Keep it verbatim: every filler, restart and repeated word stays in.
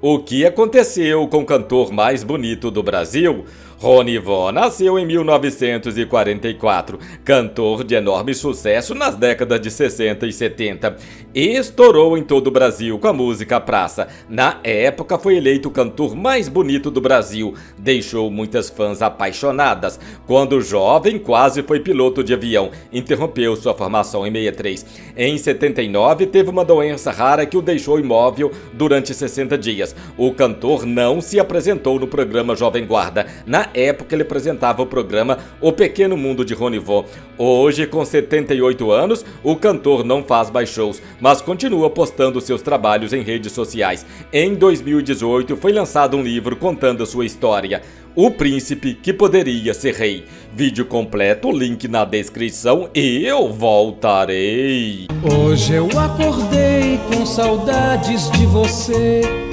O que aconteceu com o cantor mais bonito do Brasil? Ronivon nasceu em mil novecentos e quarenta e quatro, cantor de enorme sucesso nas décadas de sessenta e setenta. Estourou em todo o Brasil com a música Praça. Na época foi eleito o cantor mais bonito do Brasil. Deixou muitas fãs apaixonadas. Quando jovem, quase foi piloto de avião. Interrompeu sua formação em sessenta e três. Em setenta e nove, teve uma doença rara que o deixou imóvel durante sessenta dias. O cantor não se apresentou no programa Jovem Guarda. Na época ele apresentava o programa O Pequeno Mundo de Ronivon. Hoje, com setenta e oito anos, o cantor não faz mais shows, mas continua postando seus trabalhos em redes sociais. Em dois mil e dezoito foi lançado um livro contando a sua história, O Príncipe que Poderia Ser Rei. Vídeo completo, link na descrição e eu voltarei. Hoje eu acordei com saudades de você.